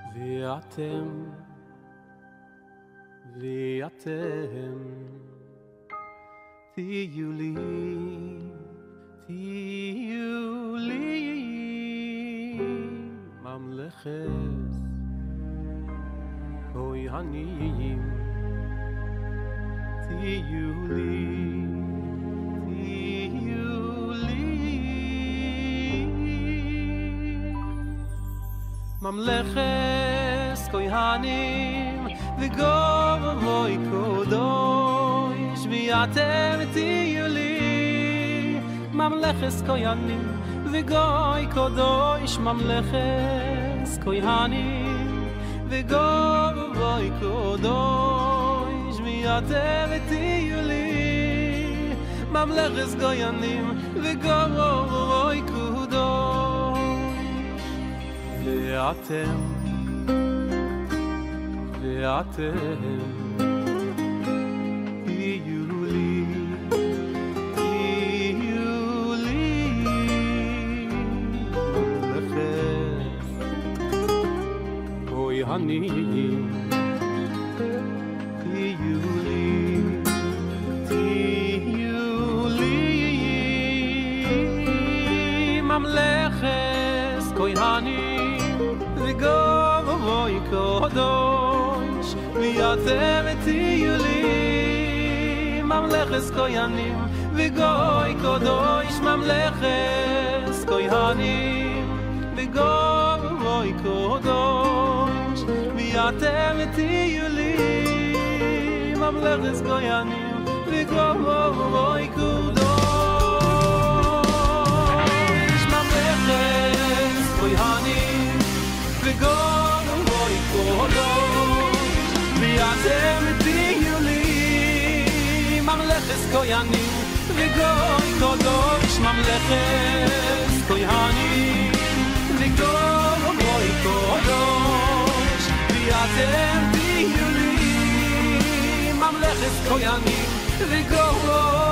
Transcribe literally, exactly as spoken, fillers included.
ואתם, ואתם תהיו לי, תהיו לי ממלכת כהנים, תהיו לי, תהיו לי ממלכת כהנים וגוי קודש, ואתם תהיו לי ממלכת כהנים וגוי קודש, ממלכת כהנים וגוי קודש, ואתם תהיו לי ממלכת כהנים וגוי קודש, ואתם ואתם תהיו לי, תהיו לי ממלכת כהנים, תהיו לי, תהיו לי ממלכת כהנים וגוי קודש, ואתם תהיו לי ממלכת כהנים וגוי קודש, ממלכת כהנים וגוי קודש, ואתם תהיו לי ממלכת כהנים וגוי קודש, ממלכת כהנים וגוי קודש, ואתם תהיו לי ממלכת כהנים וגוי קודש, ממלכת כהנים וגוי קודש, ואתם תהיו לי ממלכת כהנים וגוי